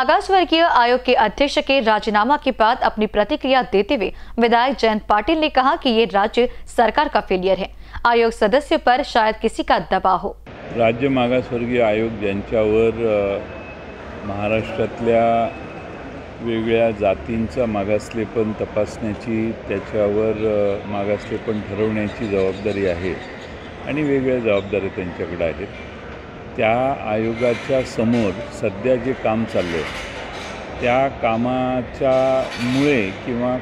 मागासवर्गीय आयोग के अध्यक्ष के राजीनामा के बाद अपनी प्रतिक्रिया देते हुए विधायक जयंत पाटिल ने कहा कि ये राज्य सरकार का फेलियर है। आयोग सदस्य पर शायद किसी का दबाव हो। राज्य मागासवर्गीय आयोग ज्यांच्यावर महाराष्ट्रातल्या वेगळ्या जातींचा मागासलेपन तपासण्याची, त्याच्यावर मागासलेपन ठरवण्याची जबाबदारी आहे आणि वेगळ्या जबाबदाऱ्या त्यांच्याकडे आहेत। त्या आयोगाच्या समोर सध्या जे काम चाललं आहे त्या कामामुळे किंवा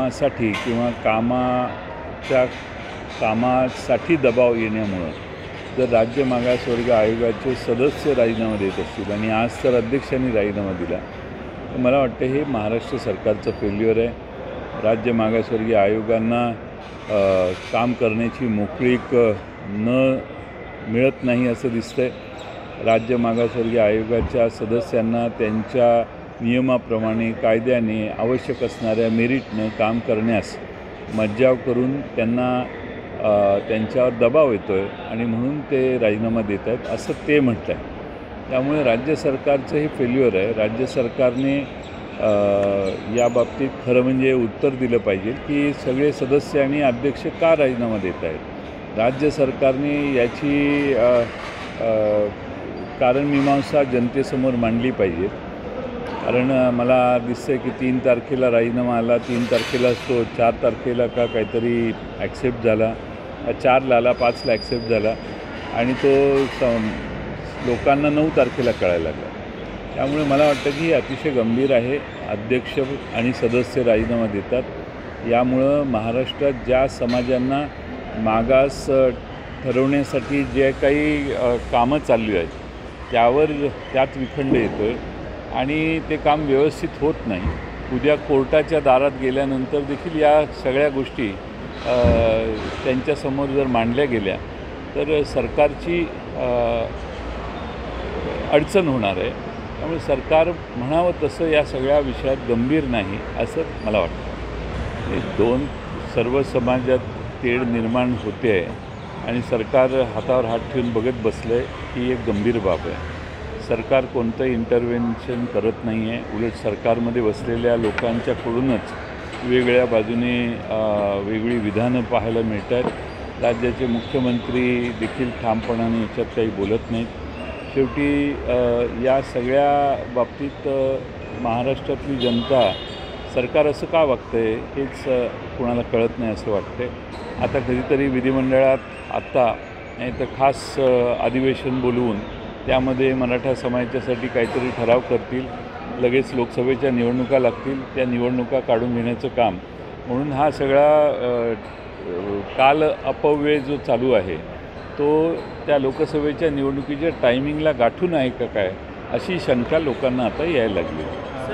कामासाठी दबाव येण्यामुळे जर राज्य मागासवर्ग आयोगाचे सदस्य राजीनामा देत असतील आणि आज तर अध्यक्षांनी राजीनामा दिला, तर मला वाटतं हे महाराष्ट्र सरकारचं फेल्युअर आहे। राज्य मागासवर्गीय आयोगांना काम करण्याची मोकळीक मिळत नाही असं दिसतंय। राज्य मागासवर्गीय आयोगाच्या सदस्यांना त्यांच्या नियमाप्रमाणे कायद्याने आवश्यक असणाऱ्या मेरिटनं काम करण्यास मज्जाव करून त्यांच्यावर दबाव येतो आहे आणि म्हणून ते राजीनामा देत आहेत असं ते म्हटलं आहे। त्यामुळे राज्य सरकारचं हे फेल्युअर आहे। राज्य सरकारने या बाबतीत खरं म्हणजे उत्तर दिलं पाहिजे की सगळे सदस्य आणि अध्यक्ष का राजीनामा देत आहेत। राज्य सरकारने याची कारण मीमांसा जनतेसमोर मांडली पाहिजे। कारण मला दिसतं की 3 तारखेला राजीनामा आला, 3 तारखेला तो 4 तारखेला का काहीतरी ॲक्सेप्ट झाला, 4ला आला, 5ला ॲक्सेप्ट झाला आणि तो लोकांना 9 तारखेला कळायला लागला। त्यामुळे मला वाटतं की हे अतिशय गंभीर आहे। अध्यक्ष आणि सदस्य राजीनामा देतात, यामुळं महाराष्ट्रात ज्या समाजांना मागास ठरवण्यासाठी जे काही कामं चालली आहेत त्यात विखंड येतो आहे आणि ते काम व्यवस्थित होत नाही। उद्या कोर्टाच्या दारात गेल्यानंतर देखील या सगळ्या गोष्टी त्यांच्यासमोर जर मांडल्या गेल्या तर सरकारची अडचण होणार आहे। त्यामुळे सरकार म्हणावं तसं या सगळ्या विषयात गंभीर नाही असं मला वाटतं। सर्व समाजात तेढ निर्माण होते आहे आणि सरकार हातावर हात ठेवून बघत बसलं आहे, ही एक गंभीर बाब आहे। सरकार कोणतं इंटरव्हेन्शन करत नाही आहे, उलट सरकारमध्ये बसलेल्या लोकांच्याकडूनच वेगळ्या बाजूने वेगळी विधानं पाहायला मिळत आहेत। राज्याचे मुख्यमंत्री देखील ठामपणाने याच्यात काही बोलत नाहीत। शेवटी या सगळ्या बाबतीत महाराष्ट्रातली जनता सरकार असं का वागतंय हेच कोणाला कळत नाही असं वाटतंय। आता कधीतरी विधिमंडळात नाही तर खास अधिवेशन बोलवून त्यामध्ये मराठा समाजासाठी काहीतरी ठराव करतील, लगेच लोकसभेच्या निवडणुका लागतील, त्या निवडणुका काढून घेण्याचं काम म्हणून हा सगळा काल अपव्यय जो चालू आहे तो त्या लोकसभेच्या निवडणुकीच्या टायमिंगला गाठून आहे का काय अशी शंका लोकांना आता यायला लागली।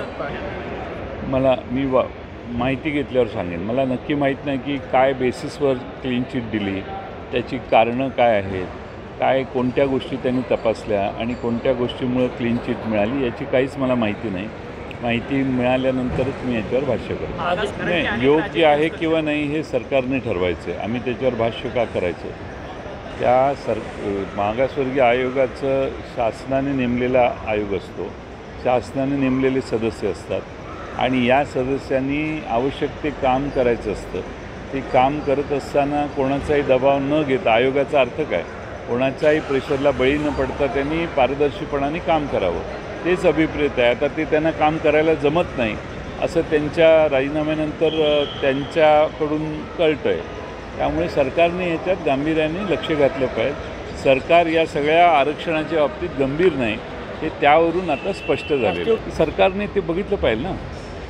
मी माहिती घेतल्यावर सांगेन। मला नक्की माहीत नाही की काय बेसिसवर क्लीन चिट दिली, त्याची कारणं काय आहेत, कोणत्या गोष्टी त्यांनी तपासल्या आणि कोणत्या गोष्टीमुळे क्लीन चिट मिळाली याची काहीच मला माहिती नाही। माहिती मिळाल्यानंतरच मी याच्यावर भाष्य करेन। नाही, योग्य आहे किंवा नाही हे सरकारने ठरवायचं आहे, आम्ही त्याच्यावर भाष्य का करायचं। मागासवर्गीय आयोगाचं शासनाने नेमलेला आयोग असतो, शासनाने नेमलेले सदस्य असतात आणि या सदस्यांनी आवश्यक ते काम करायचं असतं। ते काम करत असताना कोणाचाही दबाव न घेता, आयोगाचा अर्थ काय, कोणाच्याही प्रेशरला बळी न पडता त्यांनी पारदर्शीपणाने काम करावं, तेच अभिप्रेत आहे। आता ते त्यांना काम करायला जमत नाही असं त्यांच्या राजीनाम्यानंतर त्यांच्याकडून कळतं आहे। त्यामुळे सरकारने याच्यात गांभीर्याने लक्ष घातलं पाहिजे। सरकार या सगळ्या आरक्षणाच्या बाबतीत गंभीर नाही हे त्यावरून आता स्पष्ट झालेलं आहे। सरकारने ते बघितलं पाहिजे ना,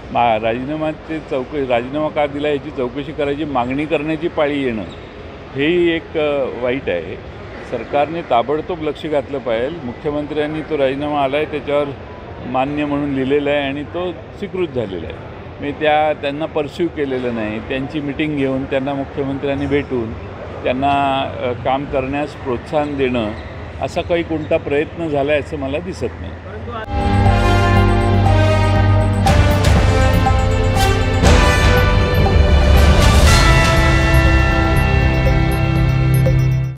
राजीनामा का दिला याची चौकशी करायची, मागणी करण्याची पाळी येणं हेही एक वाईट आहे। सरकारने ताबडतोब लक्ष घातलं पाहिजे। मुख्यमंत्र्यांनी तो राजीनामा आला आहे त्याच्यावर मान्य म्हणून लिहिलेलं आहे आणि तो स्वीकृत झालेला आहे। मी त्यांना परस्यू केलेलं नाही, त्यांची मिटिंग घेऊन त्यांना मुख्यमंत्र्यांनी भेटून त्यांना काम करण्यास प्रोत्साहन देणं असा काही कोणता प्रयत्न झाला आहे असं मला दिसत नाही।